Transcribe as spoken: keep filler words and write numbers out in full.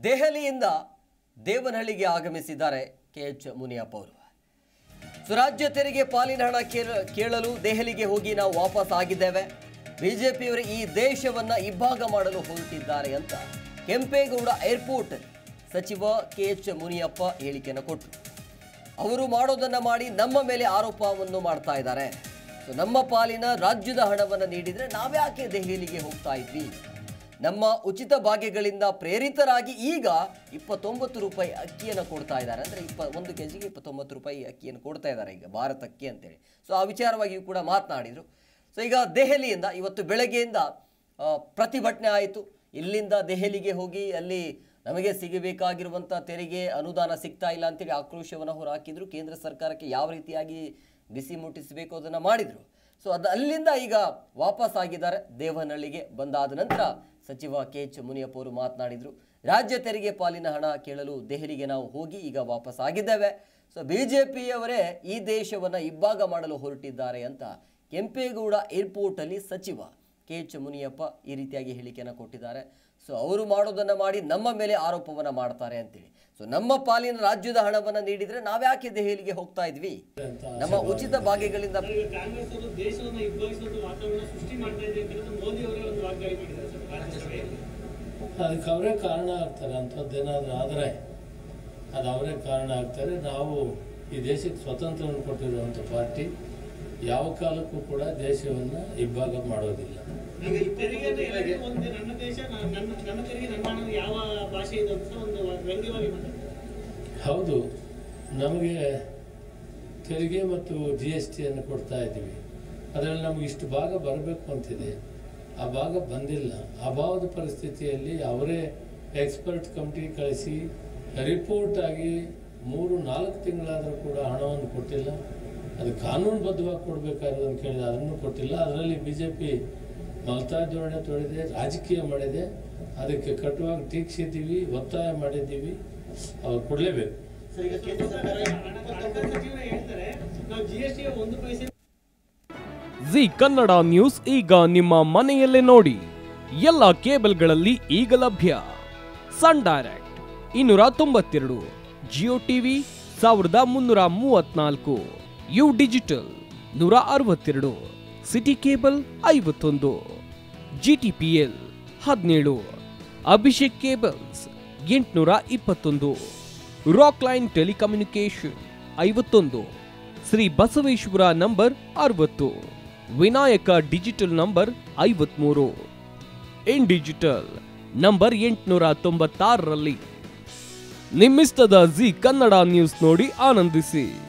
ದೆಹಲಿಯಿಂದ ದೇವನಹಳ್ಳಿಗೆ ಆಗಮಿಸಿದ್ದಾರೆ K H Muniyappa ಅವರು. ರಾಜ್ಯ ತೆರಿಗೆ ಪಾಲಿನ ಹಣ ಕೇಳಲು ದೆಹಲಿಗೆ ಹೋಗಿ ನಾವು ವಾಪಸ್ ಆಗಿದ್ದೇವೆ. ಬಿಜೆಪಿಯವರು ಈ ದೇಶವನ್ನ ಇಬ್ಬಾಗ ಮಾಡಲು ಹೊರಟಿದ್ದಾರೆ ಅಂತ ಕೆಂಪೇಗೌಡ ಏರ್ಪೋರ್ಟ್ ಸಚಿವ ಕೆ ಎಚ್ ಮುನಿಯಪ್ಪ ಹೇಳಿಕೆಯನ್ನು ಕೊಟ್ಟರು. ಅವರು ಮಾಡೋದನ್ನ ಮಾಡಿ ನಮ್ಮ ಮೇಲೆ ಆರೋಪವನ್ನು ಮಾಡ್ತಾ ಇದ್ದಾರೆ. ನಮ್ಮ ಪಾಲಿನ ರಾಜ್ಯದ ಹಣವನ್ನು ನೀಡಿದರೆ ನಾವ್ಯಾಕೆ ದೆಹಲಿಗೆ ಹೋಗ್ತಾ ಇದ್ವಿ? ನಮ್ಮ ಉಚಿತ ಭಾಗ್ಯಗಳಿಂದ ಪ್ರೇರಿತರಾಗಿ ಈಗ ಇಪ್ಪತ್ತೊಂಬತ್ತು ರೂಪಾಯಿ ಅಕ್ಕಿಯನ್ನು ಕೊಡ್ತಾ ಇದ್ದಾರೆ. ಅಂದರೆ ಇಪ್ಪ ಒಂದು ಕೆ ಜಿಗೆ ಇಪ್ಪತ್ತೊಂಬತ್ತು ರೂಪಾಯಿ ಅಕ್ಕಿಯನ್ನು ಕೊಡ್ತಾ ಇದ್ದಾರೆ ಈಗ ಭಾರತ ಅಕ್ಕಿ ಅಂತೇಳಿ. ಸೊ ಆ ವಿಚಾರವಾಗಿಯೂ ಕೂಡ ಮಾತನಾಡಿದರು. ಸೊ ಈಗ ದೆಹಲಿಯಿಂದ ಇವತ್ತು ಬೆಳಗ್ಗೆಯಿಂದ ಪ್ರತಿಭಟನೆ ಆಯಿತು. ಇಲ್ಲಿಂದ ದೆಹಲಿಗೆ ಹೋಗಿ ಅಲ್ಲಿ ನಮಗೆ ಸಿಗಬೇಕಾಗಿರುವಂಥ ತೆರಿಗೆ ಅನುದಾನ ಸಿಗ್ತಾ ಇಲ್ಲ ಅಂತೇಳಿ ಆಕ್ರೋಶವನ್ನು ಹೊರಹಾಕಿದ್ರು. ಕೇಂದ್ರ ಸರ್ಕಾರಕ್ಕೆ ಯಾವ ರೀತಿಯಾಗಿ ಬಿಸಿ ಮುಟ್ಟಿಸಬೇಕು ಅದನ್ನು ಮಾಡಿದರು. ಸೊ ಅದು ಅಲ್ಲಿಂದ ಈಗ ವಾಪಸ್ ಆಗಿದ್ದಾರೆ. ದೇವನಹಳ್ಳಿಗೆ ಬಂದಾದ ನಂತರ ಸಚಿವ ಕೆ ಎಚ್ ಮುನಿಯಪ್ಪ ಅವರು ಮಾತನಾಡಿದರು. ರಾಜ್ಯ ತೆರಿಗೆ ಪಾಲಿನ ಹಣ ಕೇಳಲು ದೆಹಲಿಗೆ ನಾವು ಹೋಗಿ ಈಗ ವಾಪಸ್ ಆಗಿದ್ದೇವೆ. ಸೊ ಬಿಜೆಪಿಯವರೇ ಈ ದೇಶವನ್ನು ಇಬ್ಬಾಗ ಮಾಡಲು ಹೊರಟಿದ್ದಾರೆ ಅಂತ ಕೆಂಪೇಗೌಡ ಏರ್ಪೋರ್ಟಲ್ಲಿ ಸಚಿವ ಕೆ ಎಚ್ ಮುನಿಯಪ್ಪ ಈ ರೀತಿಯಾಗಿ ಹೇಳಿಕೆಯನ್ನು ಕೊಟ್ಟಿದ್ದಾರೆ. ಸೊ ಅವರು ಮಾಡೋದನ್ನು ಮಾಡಿ ನಮ್ಮ ಮೇಲೆ ಆರೋಪವನ್ನು ಮಾಡ್ತಾರೆ ಅಂತೇಳಿ. ಸೊ ನಮ್ಮ ಪಾಲಿನ ರಾಜ್ಯದ ಹಣವನ್ನು ನೀಡಿದರೆ ನಾವ್ಯಾಕೆ ದೆಹಲಿಗೆ ಹೋಗ್ತಾ ಇದ್ವಿ? ನಮ್ಮ ಉಚಿತ ಭಾಗ್ಯಗಳಿಂದ ಅದಕ್ಕೆ ಅವರೇ ಕಾರಣ ಆಗ್ತಾರೆ. ಅಂಥದ್ದೇನಾದ್ರೂ ಆದರೆ ಅದು ಅವರೇ ಕಾರಣ ಆಗ್ತಾರೆ. ನಾವು ಈ ದೇಶಕ್ಕೆ ಸ್ವಾತಂತ್ರ್ಯವನ್ನು ಕೊಟ್ಟಿರುವಂಥ ಪಾರ್ಟಿ ಯಾವ ಕಾಲಕ್ಕೂ ಕೂಡ ದೇಶವನ್ನು ಇಬ್ಬಾಗ ಮಾಡೋದಿಲ್ಲ. ಹೌದು, ನಮಗೆ ತೆರಿಗೆ ಮತ್ತು ಜಿ ಎಸ್ ಟಿಯನ್ನು ಕೊಡ್ತಾ ಇದ್ದೀವಿ. ಅದರಲ್ಲಿ ನಮಗೆ ಇಷ್ಟು ಭಾಗ ಬರಬೇಕು ಅಂತಿದೆ, ಆ ಭಾಗ ಬಂದಿಲ್ಲ. ಅಭಾವದ ಪರಿಸ್ಥಿತಿಯಲ್ಲಿ ಅವರೇ ಎಕ್ಸ್ಪರ್ಟ್ ಕಮಿಟಿ ಕಳಿಸಿ ರಿಪೋರ್ಟ್ ಆಗಿ ಮೂರು ನಾಲ್ಕು ತಿಂಗಳಾದರೂ ಕೂಡ ಹಣವನ್ನು ಕೊಟ್ಟಿಲ್ಲ. ಅದು ಕಾನೂನುಬದ್ಧವಾಗಿ ಕೊಡಬೇಕಾಗಿರೋದನ್ನು ಕೇಳಿದೆ, ಅದನ್ನು ಕೊಟ್ಟಿಲ್ಲ. ಅದರಲ್ಲಿ ಬಿ ಜೆ ಪಿ ಮಮತಾ ಧೋರಣೆ ತೊಳೆದಿದೆ, ರಾಜಕೀಯ ಮಾಡಿದೆ. ಅದಕ್ಕೆ ಕಟ್ಟುವಾಗಿ ಟೀಕಿಸಿದ್ದೀವಿ, ಒತ್ತಾಯ ಮಾಡಿದ್ದೀವಿ, ಅವ್ರು ಕೊಡಲೇಬೇಕು. ಜಿ ಕನ್ನಡ ನ್ಯೂಸ್ ಈಗ ನಿಮ್ಮ ಮನೆಯಲ್ಲೇ ನೋಡಿ. ಎಲ್ಲ ಕೇಬಲ್ಗಳಲ್ಲಿ ಈಗ ಲಭ್ಯ. ಸನ್ ಡೈರೆಕ್ಟ್ ಇನ್ನೂರ ತೊಂಬತ್ತೆರಡು, ಜಿಯೋ ಟಿವಿ ಸಾವಿರದ ಮುನ್ನೂರ ಮೂವತ್ನಾಲ್ಕು, ಯು ಡಿಜಿಟಲ್ ನೂರ ಅರವತ್ತೆರಡು, ಸಿಟಿ ಕೇಬಲ್ ಐವತ್ತೊಂದು, ಜಿ ಟಿ ಪಿ ಎಲ್ ಹದಿನೇಳು, ಅಭಿಷೇಕ್ ಕೇಬಲ್ಸ್ ಎಂಟುನೂರ ಇಪ್ಪತ್ತೊಂದು, ರಾಕ್ ಲೈನ್ ಟೆಲಿಕಮ್ಯುನಿಕೇಶನ್ ಐವತ್ತೊಂದು, ಶ್ರೀ ಬಸವೇಶ್ವರ ನಂಬರ್ ಅರವತ್ತು, ವಿನಾಯಕ ಡಿಜಿಟಲ್ ನಂಬರ್ ಐವತ್ಮೂರು, ಇನ್ ಡಿಜಿಟಲ್ ನಂಬರ್ ಎಂಟುನೂರ ತೊಂಬತ್ತಾರರಲ್ಲಿ. ನಿಮ್ಮಿಸ್ತದ ಜಿ ಕನ್ನಡ ನ್ಯೂಸ್ ನೋಡಿ ಆನಂದಿಸಿ.